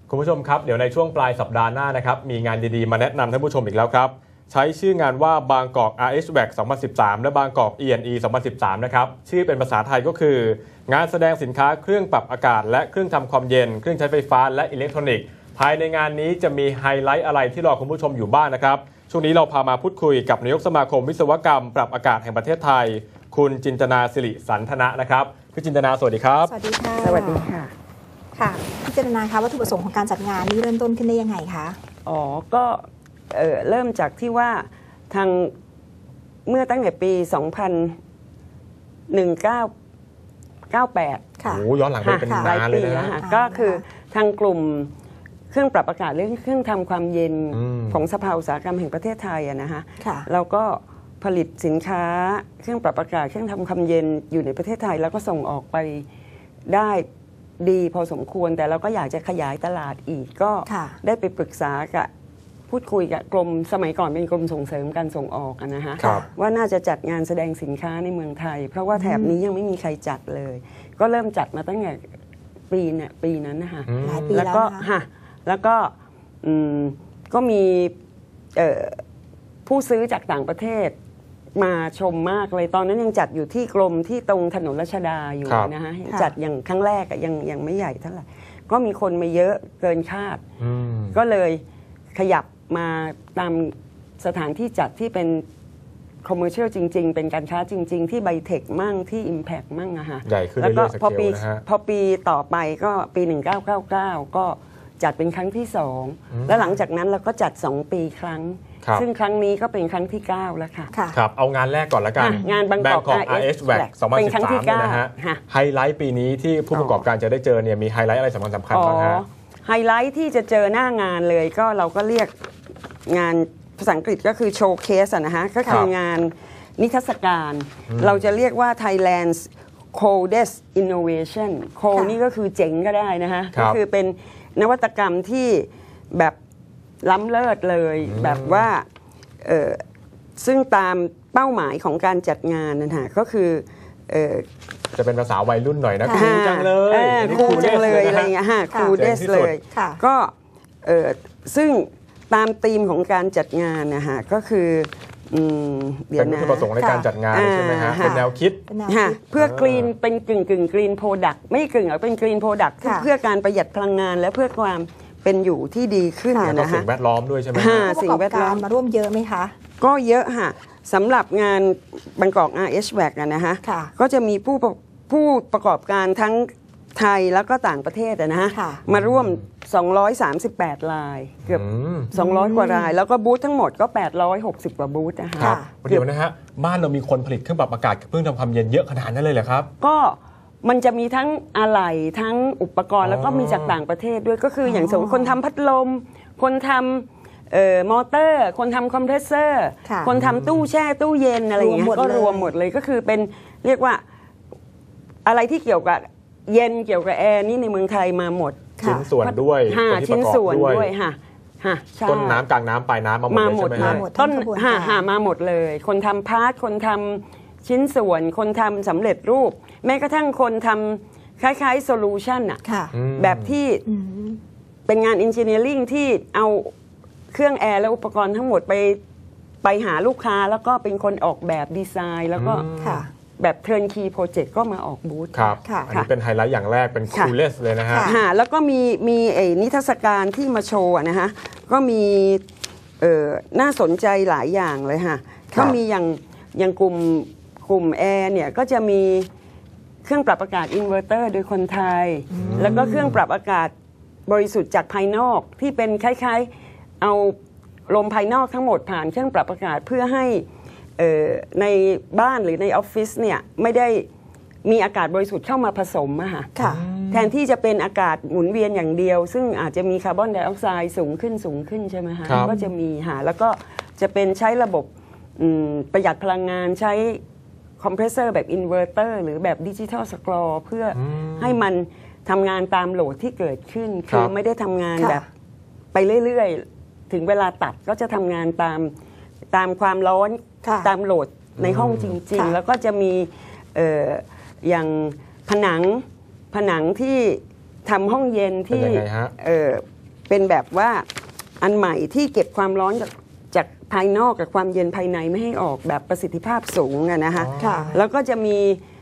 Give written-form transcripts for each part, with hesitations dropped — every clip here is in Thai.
คุณผู้ชมครับเดี๋ยวในช่วงปลายสัปดาห์หน้านะครับมีงานดีๆมาแนะนำท่านผู้ชมอีกแล้วครับใช้ชื่องานว่าบางกอก RHVAC 2013 และบางกอก E&E 2013 นะครับชื่อเป็นภาษาไทยก็คืองานแสดงสินค้าเครื่องปรับอากาศและเครื่องทำความเย็นเครื่องใช้ไฟฟ้าและอิเล็กทรอนิกส์ภายในงานนี้จะมีไฮไลท์อะไรที่รอคุณผู้ชมอยู่บ้าง นะครับช่วงนี้เราพามาพูดคุยกับนายกสมาคมวิศวกรรมปรับอากาศแห่งประเทศไทยคุณจินตนาสิริสันทนะนะครับพี่จินตนาสวัสดีครับสวัสดีค่ะสวัสดีค่ะค่ะพี่จินตนาคะวัตถุประสงค์ของการจัดงานนี้เริ่มต้นขึ้นได้ยังไงคะก็เริ่มจากที่ว่าทางเมื่อตั้งแต่ปี 1998 ค่ะโอ้ย้อนหลังไปเป็นนานเลยนะฮะก็คือทางกลุ่มเครื่องปรับอากาศเรื่องเครื่องทำความเย็นของสภาอุตสาหกรรมแห่งประเทศไทยนะคะเราก็ผลิตสินค้าเครื่องปรับอากาศเครื่องทำความเย็นอยู่ในประเทศไทยแล้วก็ส่งออกไปได้ดีพอสมควรแต่เราก็อยากจะขยายตลาดอีกก็ได้ไปปรึกษากับพูดคุยกับกรมสมัยก่อนเป็นกรมส่งเสริมการส่งออกนะคะว่าน่าจะจัดงานแสดงสินค้าในเมืองไทยเพราะว่าแถบนี้ยังไม่มีใครจัดเลยก็เริ่มจัดมาตั้งแต่ปีนั้นนะคะแล้วก็มีผู้ซื้อจากต่างประเทศมาชมมากเลยตอนนั้นยังจัดอยู่ที่กรมที่ตรงถนนรัชดาอยู่นะคะจัดอย่างครั้งแรกยังไม่ใหญ่เท่าไหร่ก็มีคนมาเยอะเกินคาดก็เลยขยับมาตามสถานที่จัดที่เป็นคอมเมอร์เชียลจริงๆเป็นการค้าจริงๆที่ไบเทคมั่งที่ Impact มั่งอะค่ะใหญ่ขึ้นแล้วก็เรื่อยๆพอปีต่อไปก็ปี 1999 ก็จัดเป็นครั้งที่2แล้วหลังจากนั้นเราก็จัด2ปีครั้งซึ่งครั้งนี้ก็เป็นครั้งที่9แล้วค่ะครับเอางานแรกก่อนละกันงานบางกอก RHVAC 2013เนี่ยนะฮะไฮไลท์ปีนี้ที่ผู้ประกอบการจะได้เจอเนี่ยมีไฮไลท์อะไรสำคัญบ้างฮะไฮไลท์ที่จะเจอหน้างานเลยก็เราก็เรียกงานภาษาอังกฤษก็คือโชว์เคสนะฮะก็คืองานนิทรรศการเราจะเรียกว่า Thailand's Coldest Innovation Cold นี่ก็คือเจ๋งก็ได้นะฮะก็คือเป็นนวัตกรรมที่แบบล้ำเลิศเลยแบบว่าซึ่งตามเป้าหมายของการจัดงานนะฮะก็คือจะเป็นภาษาวัยรุ่นหน่อยนะคูลจังเลยคูลจังเลยอะไรเงี้ยฮะคูลเดสเลยก็ซึ่งตามธีมของการจัดงานนะฮะก็คือเดี๋ยวนะเป็นวัตถุประสงค์ในการจัดงานใช่ไหมฮะเป็นแนวคิดเพื่อกรีนเป็นกึ่งกรีนโปรดักต์ไม่กึ่งเป็นกรีนโปรดักต์เพื่อการประหยัดพลังงานและเพื่อความเป็นอยู่ที่ดีขึ้นนะฮะสิ่งแวดล้อมด้วยใช่ไหมสิ่งแวดล้อมมาร่วมเยอะไหมคะก็เยอะค่ะสำหรับงานบางกอก RHVAC นะฮะก็จะมีผู้ประกอบการทั้งไทยแล้วก็ต่างประเทศนะฮะมาร่วม238รายเกือบ200กว่ารายแล้วก็บูธทั้งหมดก็860กว่าบูธนะคะเดี๋ยวนะฮะบ้านเรามีคนผลิตเครื่องปรับอากาศเครื่องทำความเย็นเยอะขนาดนั้นเลยเหรอครับก็มันจะมีทั้งอะไหล่ทั้งอุปกรณ์แล้วก็มีจากต่างประเทศด้วยก็คืออย่างสมมติคนทำพัดลมคนทำมอเตอร์คนทำคอมเพรสเซอร์คนทำตู้แช่ตู้เย็นอะไรอย่างเงี้ยก็รวมหมดเลยก็คือเป็นเรียกว่าอะไรที่เกี่ยวกับเย็นเกี่ยวกับแอร์นี่ในเมืองไทยมาหมดชิ้นส่วนด้วยชิ้นส่วนด้วยต้นน้ำกลางน้ำปลายน้ำมาหมดเลยใช่ไหมต้นมาหมดเลยคนทำพาร์ทคนทำชิ้นส่วนคนทำสำเร็จรูปแม้กระทั่งคนทำคล้ายๆโซลูชันอะแบบที่เป็นงานอินจิเนียริ่งที่เอาเครื่องแอร์และอุปกรณ์ทั้งหมดไปหาลูกค้าแล้วก็เป็นคนออกแบบดีไซน์แล้วก็แบบเทิร์นคีย์โปรเจกต์ก็มาออกบูธครับอันนี้เป็นไฮไลท์อย่างแรกเป็นคูลเลสเลยนะฮะแล้วก็มีนิทรรศการที่มาโชว์นะฮะก็มีน่าสนใจหลายอย่างเลยค่ะก็มีอย่างกลุ่มแอร์เนี่ยก็จะมีเครื่องปรับอากาศอินเวอร์เตอร์โดยคนไทยแล้วก็เครื่องปรับอากาศบริสุทธิ์จากภายนอกที่เป็นคล้ายๆเอาลมภายนอกทั้งหมดผ่านเครื่องปรับอากาศเพื่อให้ในบ้านหรือในออฟฟิศเนี่ยไม่ได้มีอากาศบริสุทธิ์เข้ามาผสมอะค่ะแทนที่จะเป็นอากาศหมุนเวียนอย่างเดียวซึ่งอาจจะมีคาร์บอนไดออกไซด์สูงขึ้นใช่ไหมคะก็จะมีแล้วก็จะเป็นใช้ระบบประหยัดพลังงานใช้คอมเพรสเซอร์แบบอินเวอร์เตอร์หรือแบบดิจิทัลสกรอเพื่อให้มันทำงานตามโหลดที่เกิดขึ้นคือไม่ได้ทำงานแบบไปเรื่อยๆถึงเวลาตัดก็จะทำงานตามความร้อนตามโหลดในห้องจริงๆแล้วก็จะมีอย่างผนังที่ทำห้องเย็นที่เป็นแบบว่าอันใหม่ที่เก็บความร้อนจากภายนอกกับความเย็นภายในไม่ให้ออกแบบประสิทธิภาพสูงนะคะค่ะแล้วก็จะมี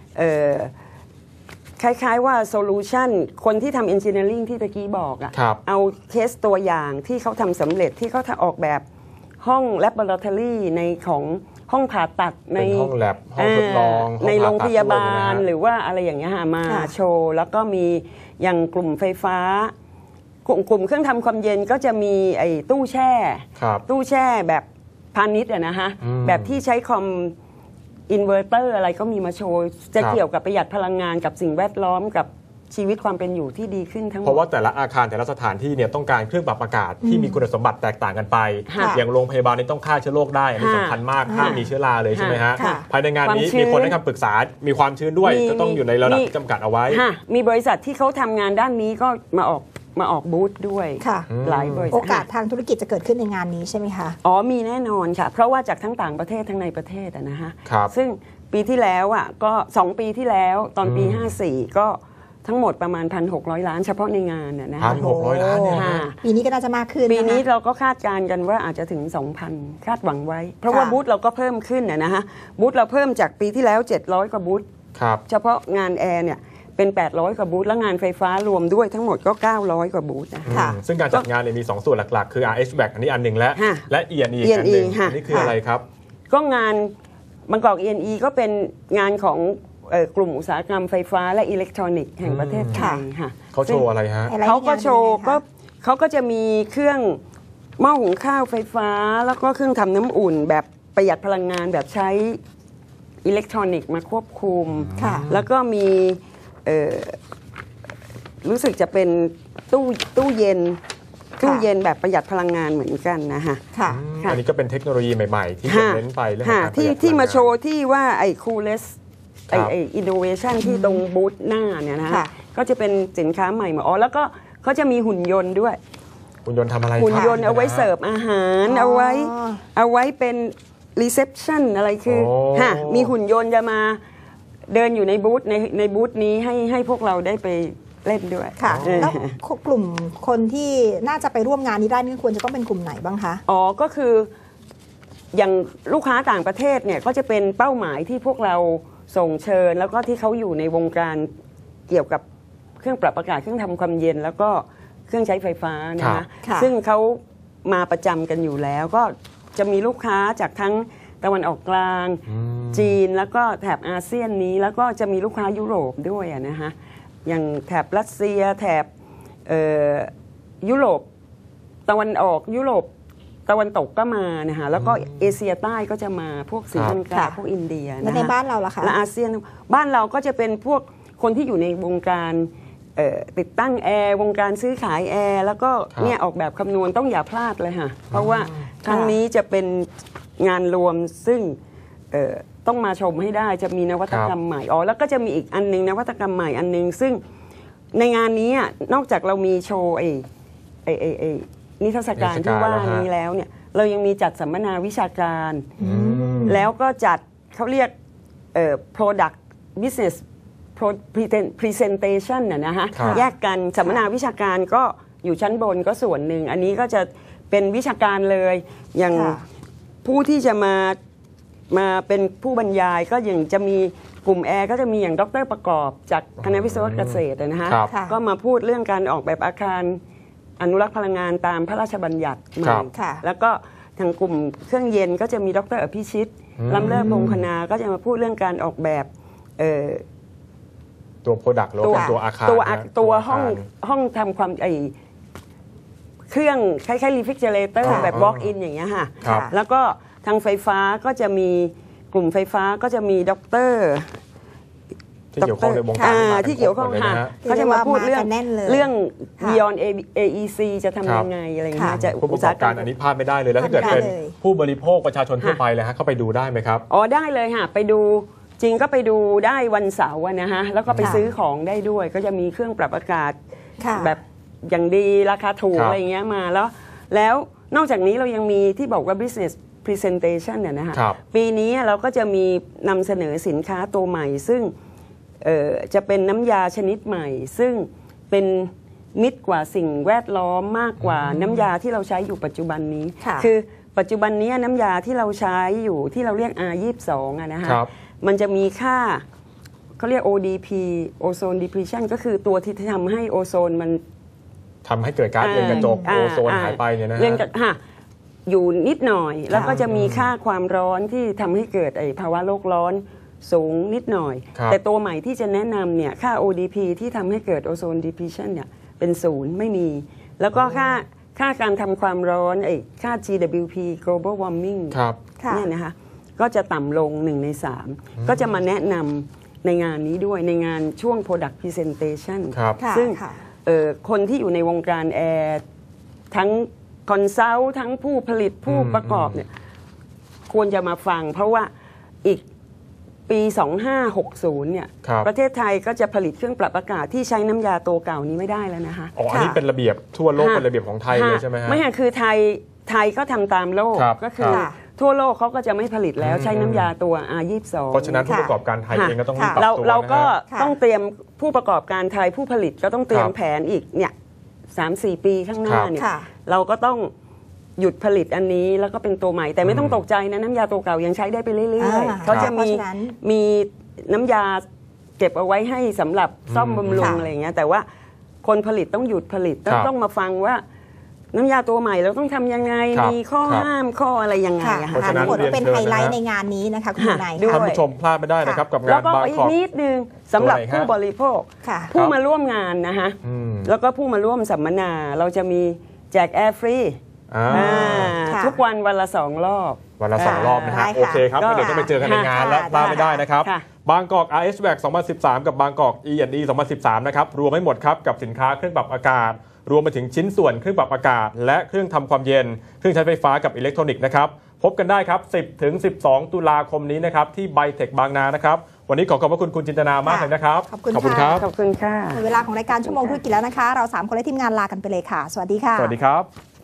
คล้ายๆว่าโซลูชันคนที่ทำ engineering ที่ตะกี้บอกครับเอาเคสตัวอย่างที่เขาทำสำเร็จที่เขาออกแบบห้อง laboratory ในของห้องผ่าตัดในเป็นห้องแลบห้องทดลองห้อในผ่โรงพยาบาตัดด้วยลนะฮะหรือว่าอะไรอย่างเงี้ยมาค่ะโชว์ แล้วก็มีอย่างกลุ่มไฟฟ้ากลุ่มเครื่องทำความเย็นก็จะมีไอ้ตู้แช่ครับตู้แช่แบบพาณิชย์นะฮะอืมแบบที่ใช้คอมอินเวอร์เตอร์อะไรก็มีมาโชว์ จะครับเกี่ยวกับประหยัดพลังงานกับสิ่งแวดล้อมกับชีวิตความเป็นอยู่ที่ดีขึ้นทั้งหมเพราะดว่าแต่ละอาคารแต่ละสถานที่เนี่ยต้องการเครื่องปรับอากาศที่มีคุณสมบัติแตกต่างกันไปค่ะอย่างโรงพยาบาลนี่ต้องฆ่าเชื้อโรคได้อันนี้ค่ะสำคัญมากห้ามมีเชื้อราเลยใช่ไหมฮะค่ะภายในงานนี้ความชื้นมีคนให้คำปรึกษามีความชื้นด้วยก็ต้องอยู่ในระดับที่จำกัดเอาไว้ฮะมีบริษัทที่เขาทำงานด้านนี้ก็มาออกบูธด้วยค่ะหลายบริษัทโอกาสทางธุรกิจจะเกิดขึ้นในงานนี้ใช่ไหมคะอ๋อมีแน่นอนค่ะ เพราะว่าจากทั้งต่างประเทศทั้งในประเทศนะฮะครับซึ่งปีที่แล้วก็2 ปีที่แล้วตอนปีอืม 54 ก็ทั้งหมดประมาณ 1,600 ล้านเฉพาะในงานนะ 1,600 ล้านเนี่ยค่ะนะปีนี้ก็น่าจะมากขึ้นปีนี้นะคะเราก็คาดการณ์กันว่าอาจจะถึง 2,000 คาดหวังไว้ เพราะว่าค่ะบูธเราก็เพิ่มขึ้นนะฮะบูธเราเพิ่มจากปีที่แล้ว 700 กว่าบูธครับเฉพาะงานแอร์เนี่ยเป็น 800 กว่าบูธแล้วงานไฟฟ้ารวมด้วยทั้งหมดก็ 900 กว่าบูธนะค่ะซึ่งการจัดงานเนี่ยมี 2 ส่วนหลักๆ คือ RH-Back อันนี้อันหนึ่งและฮะและ E&E อีกอันหนึ่งค่ะอันนี้คืออะไรครับก็งานบางกอก E&E ก็เป็นงานของกลุ่มอุตสาหกรรมไฟฟ้าและอิเล็กทรอนิกส์แห่งประเทศไทยค่ะเขาโชว์อะไรฮะไฮไลท์เขาก็งนโชว์เป็นยังไงคะเขาก็จะมีเครื่องหม้อหุงข้าวไฟฟ้า แล้วก็เครื่องทำน้ำอุ่นแบบประหยัดพลังงานแบบใช้อิเล็กทรอนิกส์มาควบคุมค่ะแล้วก็มีรู้สึกจะเป็นตู้เย็นแบบประหยัดพลังงานเหมือนกันนะคะค่ะค่ะอันนี้ก็เป็นเทคโนโลยีใหม่ๆ ที่จะเน้นไปเรื่องของการประหยัดที่มาโชพลังงว์ที่ว่าไอ้คูลเลสครับไอ้อินโนเวชันที่ตรงบูธหน้าเนี่ยนะค่ะก็จะเป็นสินค้าใหม่มาอ๋อแล้วก็เขาจะมีหุ่นยนต์ด้วยหุ่นยนต์ทำอะไรหุ่นยนต์ครับเอาไว้เสิร์ฟอาหารอ๋อเอาไว้เป็นรีเซพชันอะไรคือโอ้ฮะมีหุ่นยนต์จะมาเดินอยู่ในบูธในบูธนี้ให้พวกเราได้ไปเล่นด้วยค่ะเออแล้วกลุ่มคนที่น่าจะไปร่วมงานนี้ได้นี่ควรจะต้องเป็นกลุ่มไหนบ้างคะอ๋อก็คืออย่างลูกค้าต่างประเทศเนี่ยก็จะเป็นเป้าหมายที่พวกเราส่งเชิญ แล้วก็ที่เขาอยู่ในวงการเกี่ยวกับเครื่องปรับอากาศเครื่องทำความเย็น แล้วก็เครื่องใช้ไฟฟ้านะครัคะบค่ะซึ่งเขามาประจำกันอยู่แล้ว ก็จะมีลูกค้าจากทั้งตะวันออกกลาง จีนแล้วก็แถบอาเซียนนี้ แล้วก็จะมีลูกค้ายุโรปด้วยนะคะอย่างแถบรัสเซียแถบยุโรปตะวันออกยุโรปตะวันตกก็มานะคะแล้วก็เอเชียใต้ก็จะมาพวกศรีลังกาค่ะพวกอินเดียแล้วนะในคะบ้านเราล่ะคะและอาเซียนบ้านเราก็จะเป็นพวกคนที่อยู่ในวงการติดตั้งแอร์วงการซื้อขายแอร์แล้วก็ครับเนี่ยออกแบบคำนวณต้องอย่าพลาดเลยค่ะเพราะว่าครั้งนี้จะเป็นงานรวมซึ่งต้องมาชมให้ได้จะมีนวัตกรรมใหม่อ๋อแล้วก็จะมีอีกอันนึงนวัตกรรมใหม่อันนึงซึ่งในงานนี้นอกจากเรามีโชว์นิทรรศการที่ว่านี้แล้วเนี่ยเรายังมีจัดสัมมนาวิชาการ แล้วก็จัดเขาเรียกproduct business presentation นะฮะครับแยกกันสัมมนาวิชาการก็อยู่ชั้นบนก็ส่วนหนึ่ง อันนี้ก็จะเป็นวิชาการเลยอย่างค่ะผู้ที่จะมาเป็นผู้บรรยายก็อย่างจะมีกลุ่มแอร์ก็จะมีอย่างดร.ประกอบจากคณะวิศวกรรมเกษตรนะฮะครับค่ะก็มาพูดเรื่องการออกแบบอาคารอนุรักษ์พลังงานตามพระราชบัญญัติใหม่ครับค่ะแล้วก็ทางกลุ่มเครื่องเย็นก็จะมีดร.อภิชิตล้ำเลิศพงคณาก็จะมาพูดเรื่องการออกแบบตัวโปรดักต์หรือว่าเป็นตัวอาคารตัวนะห้องทำความเครื่องคล้ายๆรีฟิกเจเลเตอร์ค่ะแบบ walk in อย่างเงี้ยค่ะครับแล้วก็ทางไฟฟ้าก็จะมีกลุ่มไฟฟ้าก็จะมีด็อกเตอร์ที่เกี่ยวข้องในวงการมาที่เกี่ยวข้องหมดลค่ะนะฮะเขาจะมาพูดเรื่องมากันแน่นเลยเรื่องค่ะ Beyond AEC จะทำยังไงอะไรอย่างเงี้ยค่ะจะผู้ประกอบการอันนี้พลาดไม่ได้เลยแล้วถ้าเกิดพลาดไม่เป็นได้เลยผู้บริโภคประชาชนทั่วไปเลยฮะเข้าไปดูได้ไหมครับอ๋อได้เลยค่ะไปดูจริงก็ไปดูได้วันเสาร์อะนะฮะแล้วก็ไปค่ะซื้อของได้ด้วย ก็จะมีเครื่องปรับอากาศค่ะแบบอย่างดีราคาถูกครับอะไรอย่างเงี้ยมาแล้วนอกจากนี้เรายังมีที่บอกว่า business presentation เนี่ยนะฮะครับปีนี้เราก็จะมีนำเสนอสินค้าตัวใหม่ ซึ่งจะเป็นน้ำยาชนิดใหม่ ซึ่งเป็นมิตรกว่าสิ่งแวดล้อมมากกว่าน้ำยาที่เราใช้อยู่ปัจจุบันนี้ค่ะคือปัจจุบันนี้น้ำยาที่เราใช้อยู่ที่เราเรียก R22 อะนะคะครับมันจะมีค่าเขาเรียก ODP Ozone Depletion ก็คือตัวที่ทำให้โอโซนมันทำให้เกิดก๊าซเรือนกระจกโอโซนหายไปเนี่ยนะเรือนฮะฮะอยู่นิดหน่อย แล้วก็จะมีค่าความร้อนที่ทำให้เกิดไอ้ภาวะโลกร้อนสูงนิดหน่อยครับแต่ตัวใหม่ที่จะแนะนำเนี่ยค่า ODP ที่ทำให้เกิดโอโซน depletion เนี่ยเป็นศูนย์ไม่มี แล้วก็ค่าการทำความร้อนไอ้ค่า GWP global warming ครับค่ะเนี่ยนะคะก็จะต่ำลง1 ใน 3 ก็จะมาแนะนำในงานนี้ด้วยในงานช่วง product presentation ครับค่ะซึ่งค่ะคนที่อยู่ในวงการแอร์ทั้งคอนซัลท์ทั้งผู้ผลิตผู้ประกอบเนี่ยควรจะมาฟัง เพราะว่าอีกปี 2560 เนี่ยครับประเทศไทยก็จะผลิตเครื่องปรับอากาศที่ใช้น้ำยาตัวเก่านี้ไม่ได้แล้วนะคะอ๋ออันนี้เป็นระเบียบทั่วโลกเป็นระเบียบของไทยเลยใช่ไหมฮะไม่ค่ะคือไทยก็ทำตามโลกครับก็คือค่ะทั่วโลกเขาก็จะไม่ผลิตแล้วใช้น้ำยาตัว R22 เพราะฉะนั้นผู้ประกอบการไทยค่ะเองก็ต้องรีบปรับเราตัวเราก็นะฮะค่ะต้องเตรียมผู้ประกอบการไทยผู้ผลิตก็ต้องเตรียมครับแผนอีกเนี่ย3-4 ปีข้างหน้าครับเนี่ยค่ะเราก็ต้องหยุดผลิตอันนี้แล้วก็เป็นตัวใหม่ แต่ไม่ต้องตกใจนะน้ำยาตัวเก่ายังใช้ได้ไปเรื่อยอ่าๆเขาจะเพราะฉะนั้นมีน้ำยาเก็บเอาไว้ให้สำหรับซ่อมบำรุงค่ะอะไรอย่างเงี้ยแต่ว่าคนผลิตต้องหยุดผลิตครับต้องมาฟังว่าน้ำยาตัวใหม่เราต้องทำยังไงครับมีข้อครับห้ามข้ออะไรยังไงค่ะอะเพราะค่ะฉะนั้นทั้งหมดก็เป็นเรียนไฮเชิญไลท์นะฮะในงานนี้นะคะคุณค่ะนายด้วยท่านผู้ชมพลาดไม่ได้นะครับกับแล้งาวน ก็บางอีขกอบนิดนึงสำหรับตัวไหนฮะผู้บริโภคค่ะผู้มาร่วมงานนะคะอืมแล้วก็ผู้มาร่วมสัมมนาเราจะมีแจกแอร์ฟรีอ่าค่ะทุกวันวันละ 2 รอบวันละ2 รอบนะฮะได้ค่ะโอเคครับก็เดี๋ยวต้องไปเจอกันในงานแล้วค่ะพลาดไม่ได้นะครับค่ะบางกอก RHVAC 2013 กับบางกอก E&E 2013 นะครับ รวมให้หมดครับกับสินค้าเครื่องปรับอากาศ รวมไปถึงชิ้นส่วนเครื่องปรับอากาศ และเครื่องทำความเย็น เครื่องใช้ไฟฟ้ากับอิเล็กทรอนิกส์นะครับ พบกันได้ครับ 10 ถึง 12 ตุลาคมนี้นะครับที่ไบเทคบางนานะครับ วันนี้ขอบคุณคุณจินตนามากเลยนะครับขอบคุณคค่ะรับขอบคุณค่ะหมดเวลาของรายการชั่วโมงธุรกิจแล้วนะคะ เรา3 คนและทีมงานลากันไปเลยค่ะ สวัสดีค่ะสวัสดีครับ